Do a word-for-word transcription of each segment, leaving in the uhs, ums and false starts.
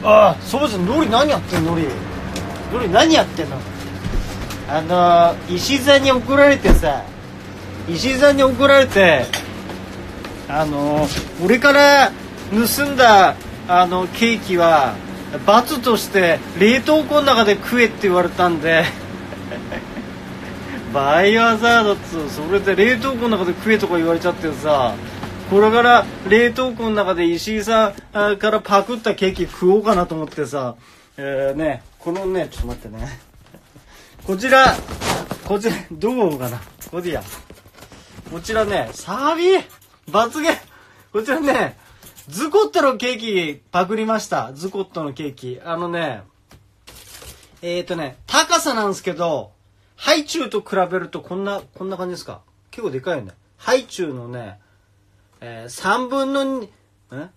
ああ、そうじゃん、ノリ何やってんのノリ。ノリ何やってんの。あのー、石井さんに怒られてさ、石井さんに怒られて、あのー、俺から盗んだ、あの、ケーキは、罰として冷凍庫の中で食えって言われたんで、バイオハザードっつう、それで冷凍庫の中で食えとか言われちゃってさ、これから冷凍庫の中で石井さんからパクったケーキ食おうかなと思ってさ、えー、ね、このね、ちょっと待ってね。こちら、こちら、どこかな、これでいいや。こちらね、サビ罰ゲー、こちらね、ズコットのケーキパクりました。ズコットのケーキ。あのね、えーとね、高さなんですけど、ハイチュウと比べるとこんな、こんな感じですか。結構でかいよね。ハイチュウのね、えー、さんぶんのに、んんんん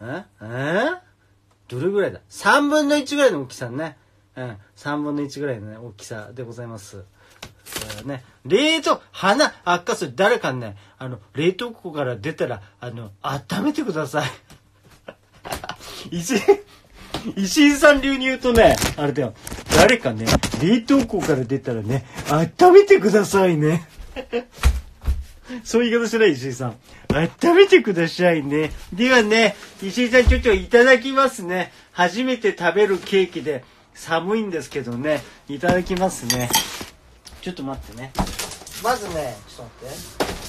どれぐらいだ ?さんぶんのいちぐらいの大きさね。うん、さんぶんのいちぐらいの、ね、大きさでございます。えー、ね、冷凍、花、あっかそれ誰かね、あの、冷凍庫から出たら、あの、温めてください。石井、石井さん流に言うとね、あれだよ、誰かね、冷凍庫から出たらね、温めてくださいね。そういう言い方しない石井さん。温めてくださいね。ではね、石井さんちょっといただきますね。初めて食べるケーキで寒いんですけどね、いただきますね。ちょっと待ってね。まずね、ちょっと待って。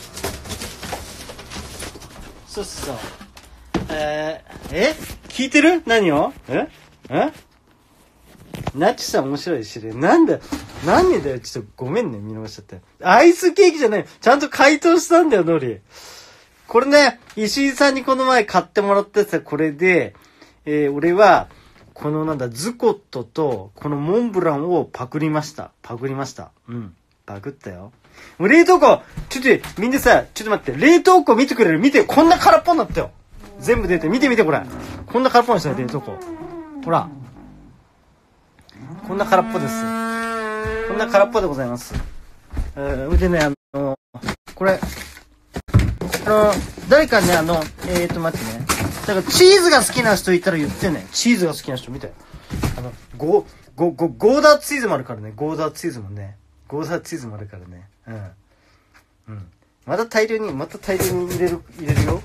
そうそう。えー、え聞いてる何をええナッチさん面白いしね。なんだ何だよ。ちょっとごめんね。見逃しちゃって。アイスケーキじゃない。ちゃんと解凍したんだよ、ノリ。これね、石井さんにこの前買ってもらったやつはこれで、えー、俺は、このなんだ、ズコットと、このモンブランをパクりました。パクりました。うん。パクったよ。もう冷凍庫、ちょっと、みんなさ、ちょっと待って。冷凍庫見てくれる？見て、こんな空っぽになったよ。全部出て、見て見てこれ。こんな空っぽにしたよ、冷凍庫。ほら。こんな空っぽです。こんな空っぽでございます。えー、でね、あの、これ、あの、誰かね、あの、えーと、待ってね。だから、チーズが好きな人いたら言ってね。チーズが好きな人見て。あの、ゴー、ゴー、ゴー、ゴーダーチーズもあるからね。ゴーダーチーズもね。ゴーダーチーズもあるからね。うん。うん。また大量に、また大量に入れる、入れるよ。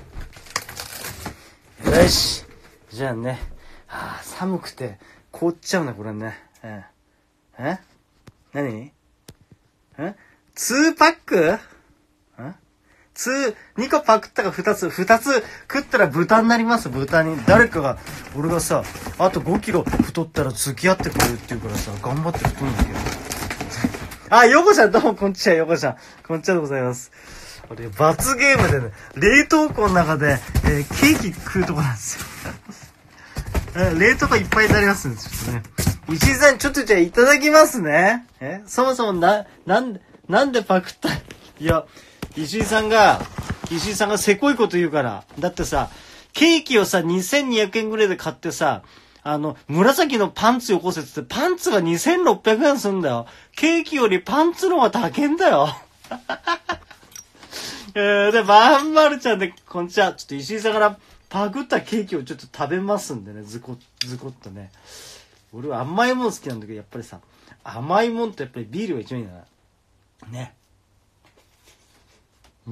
よし。じゃあね。はあ、寒くて、凍っちゃうな、これね。うん。え何え ?に パックん ?に、にこパクったかふたつ、ふたつ食ったら豚になります、豚に。誰かが、俺がさ、あとごキロ太ったら付き合ってくれるって言うからさ、頑張って太るんだけど。あ、ヨコちゃん、どうもこんにちは、ヨコちゃん。こんにちはでございます。俺、罰ゲームでね、冷凍庫の中で、えー、ケーキ食うとこなんですよ。冷凍庫いっぱいになりますんで、ちょっとね。石井さん、ちょっとじゃあいただきますね。えそもそもな、なんで、なんでパクったいや、石井さんが、石井さんがせこいこと言うから。だってさ、ケーキをさ、にせんにひゃくえんぐらいで買ってさ、あの、紫のパンツよこせってって、パンツがにせんろっぴゃくえんするんだよ。ケーキよりパンツの方が高いんだよ。えー、で、まんまるちゃんで、こんにちは。ちょっと石井さんからパクったケーキをちょっと食べますんでね、ズコッ、ズコッとね。俺は甘いもん好きなんだけど、やっぱりさ、甘いもんとやっぱりビールが一番いいんだな。ね。うん。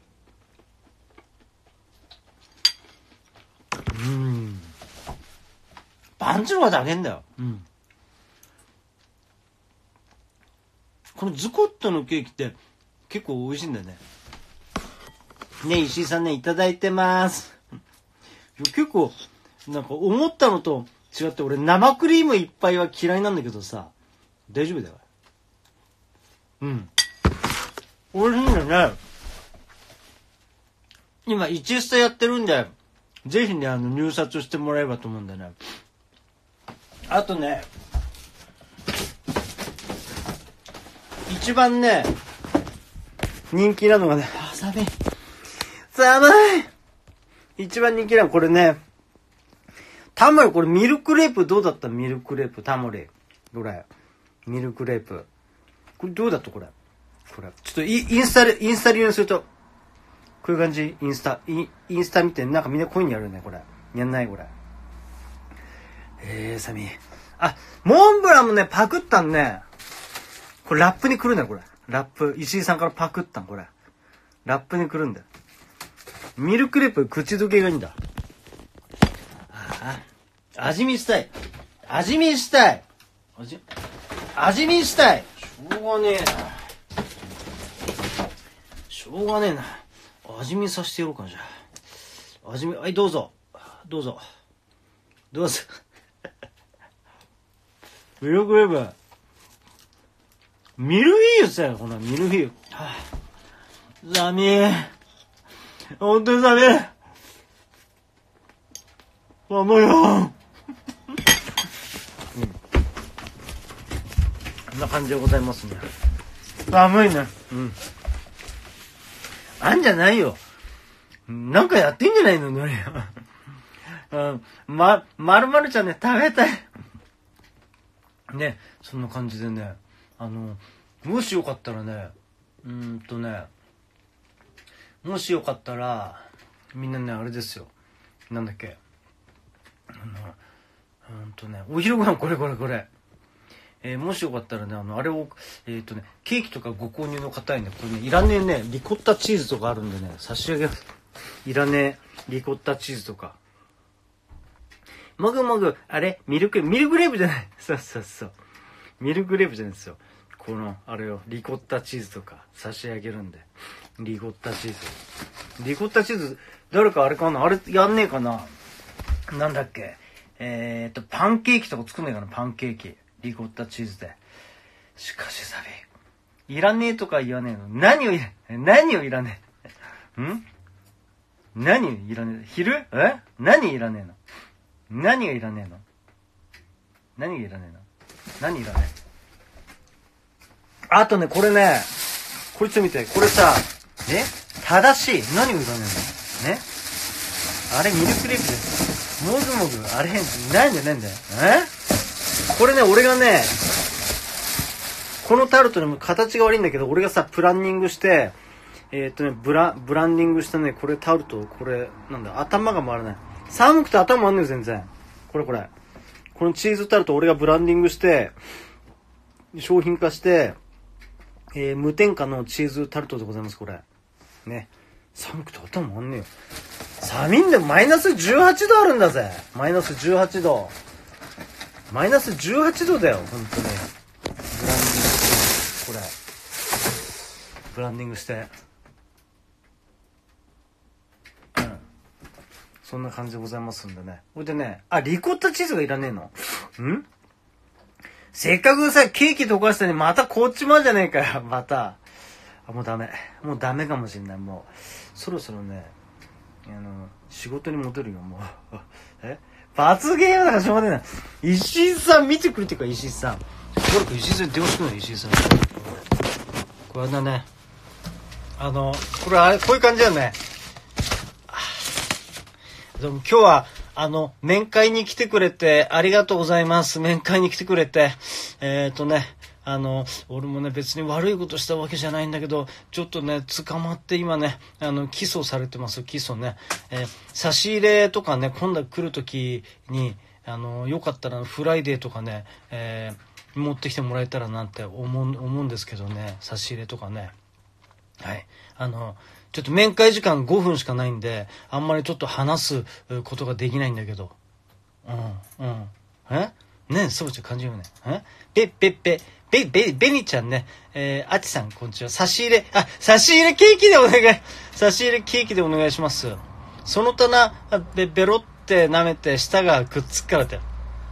うん。パンチの方が高いんだよ。うん。このズコットのケーキって結構美味しいんだよね。ね、石井さんね、いただいてます。結構、なんか思ったのと違って俺生クリームいっぱいは嫌いなんだけどさ、大丈夫だよ。うん。美味しいんだよね。今、一スタやってるんで、ぜひね、あの、入札してもらえばと思うんだよね。あとね、一番ね、人気なのがね、あ、寒い。寒い一番人気なのこれね、タモリ、これミルクレープどうだったミルクレープ、タモリ。どれミルクレープ。これどうだったこれ。これ。ちょっとインスタで、インスタ流にすると、こういう感じインスタ、イン、インスタ見て、なんかみんなこういうのやるね、これ。やんないこれ。 えー、サミー。あ、モンブランもね、パクったんね。これラップに来るんだよ、これ。ラップ。石井さんからパクったん、これ。ラップに来るんだよ。ミルクレープ、口どけがいいんだ。ああ。味見したい。味見したい。味、味見したい。しょうがねえな。しょうがねえな。味見させてやろうか、じゃあ。味見、はい、どうぞ。どうぞ。どうぞ。ミルクレープ。ミルフィーユさよ、このミルフィーユ。はぁ、サミー。ほんとにサミー。寒いよ。うん。こんな感じでございますね。寒いね。うん。あんじゃないよ。なんかやってんじゃないの、のり。うん。ま、まるまるちゃんね、食べたい。ね、そんな感じでね。あの、もしよかったらね、うーんとね、もしよかったら、みんなね、あれですよ。なんだっけ。あの、うーんとね、お昼ご飯これこれこれ。えー、もしよかったらね、あの、あれを、えっとね、ケーキとかご購入の方にね、これね、いらねえね、リコッタチーズとかあるんでね、差し上げます。いらねえ、リコッタチーズとか。もぐもぐ、あれミルク、ミルクレープじゃない。そうそうそう。ミルクレープじゃないですよ。この、あれを、リコッタチーズとか差し上げるんで。リコッタチーズ。リコッタチーズ、誰かあれかなあれやんねえかななんだっけえーっと、パンケーキとか作んねえかなパンケーキ。リコッタチーズで。しかしサビ。いらねえとか言わねえの。何をいら、何をいらねえ。ん何いらねえ。昼え何いらねえの何がいらねえの何がいらねえの何いらねえあとね、これね、こいつ見て、これさ、え正しい。何がいらねえのねあれミルクレープです。もぐもぐ、あれ、なんでなんだよ。えこれね、俺がね、このタルトでも形が悪いんだけど、俺がさ、プランニングして、えー、っとね、ブラ、ブランディングしたね、これタルト、これ、なんだ、頭が回らない。寒くて頭回んねえよ、全然。これこれ。このチーズタルト俺がブランディングして、商品化して、えー、無添加のチーズタルトでございます、これ。ね。寒くて頭回んねえよ。寒いんだよ、マイナスじゅうはちどあるんだぜ。マイナスじゅうはちど。マイナスじゅうはちどだよ、ほんとに。ブランディングして、これ。ブランディングして。うん。そんな感じでございますんでね。これでね、あ、リコッタチーズがいらねえの。んせっかくさ、ケーキ溶かしたのにまたこっちまじゃねえかよ、また。あ、もうダメ。もうダメかもしんない、もう。そろそろね、あの、仕事に戻るよ、もう。え罰ゲームだからしょうがねえな。石井さん見てくれてるから、石井さん。これ、石井さん、電話してくれ、石井さん。これだね。あの、これあれ、こういう感じだよね。でも今日は、あの、面会に来てくれてありがとうございます。面会に来てくれて。えっとね、あの、俺もね、別に悪いことしたわけじゃないんだけど、ちょっとね、捕まって今ね、あの、起訴されてます、起訴ね。えー、差し入れとかね、今度来るときに、あの、よかったらフライデーとかね、えー、持ってきてもらえたらなんて思う、思うんですけどね、差し入れとかね。はい。あの、ちょっと面会時間ごふんしかないんで、あんまりちょっと話すことができないんだけど。うん、うん。えねえ、そうちゃん感じよね。えぺっぺっぺ。べ、べ、べにちゃんね。えー、あちさん、こんにちは。差し入れ、あ、差し入れケーキでお願い。差し入れケーキでお願いします。その棚、べ、べろって舐めて舌がくっつくからって。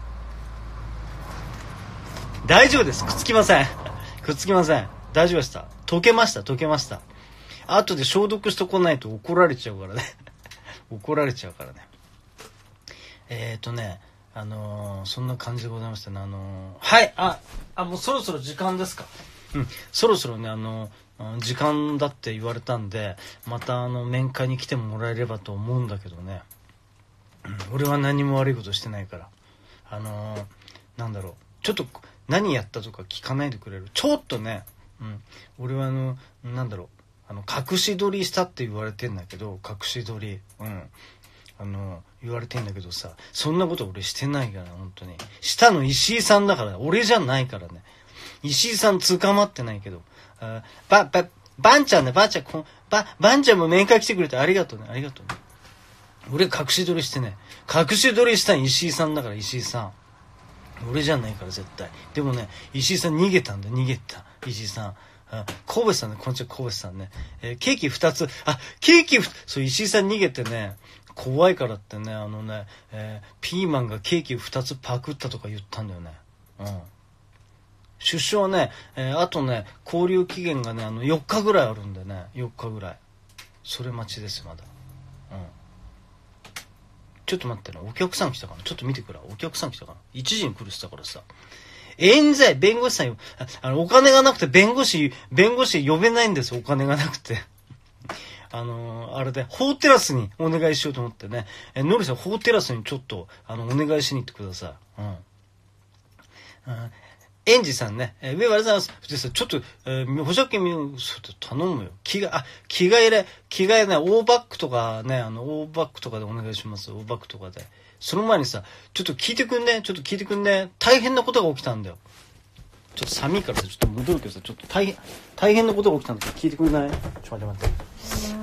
大丈夫です。くっつきません。くっつきません。大丈夫でした。溶けました、溶けました。後で消毒しとこないと怒られちゃうからね。怒られちゃうからね。えーとね、あのー、そんな感じでございましたね。あのー、はい、あ、あ、もうそろそろ時間ですか。うん、そろそろね、あのー、時間だって言われたんで、またあの、面会に来てもらえればと思うんだけどね。うん、俺は何も悪いことしてないから。あのー、なんだろう。ちょっと、何やったとか聞かないでくれる。ちょっとね、うん、俺はあの、なんだろう。あの、隠し撮りしたって言われてんだけど、隠し撮り。うん。 あの、言われてんだけどさ、そんなこと俺してないから、本当に。したの石井さんだから、俺じゃないからね。石井さん捕まってないけど。あば、ば、ばんちゃんね、ばんちゃん、こば、ばんちゃんも面会来てくれてありがとうね、ありがとうね。俺隠し撮りしてね、隠し撮りしたん石井さんだから、石井さん。俺じゃないから絶対。でもね、石井さん逃げたんだ、逃げた。石井さん。あ、神戸さんね、こんにちは、神戸さんね。えー、ケーキ二つ、あ、ケーキふ、そう、石井さん逃げてね、怖いからってね、あのね、えー、ピーマンがケーキ二つパクったとか言ったんだよね。うん。出所はね、えー、あとね、勾留期限がね、あの、よっかぐらいあるんでね、よっかぐらい。それ待ちですよ、まだ。うん。ちょっと待ってね、お客さん来たかな、ちょっと見てくれ。お客さん来たかな、いちじに来るって言ったからさ。冤罪、弁護士さんよ、あの、お金がなくて弁護士、弁護士呼べないんですよ、お金がなくて。あのー、あれで、法テラスにお願いしようと思ってね。え、ノリさん、法テラスにちょっと、あの、お願いしに行ってください。うん。うん、エンジさんね、えー、上原さん、でさ、ちょっと、えー、保証金見る、頼むよ。着替え、あ、着替えれ、着替えね、オーバックとかね、あの、オーバックとかでお願いします。オーバックとかで。その前にさ、ちょっと聞いてくんね、ちょっと聞いてくんね、大変なことが起きたんだよ。ちょっと寒いからさ、ちょっと戻るけどさ、ちょっと大変、大変なことが起きたんだけど、聞いてくんない？ちょっと待って待って。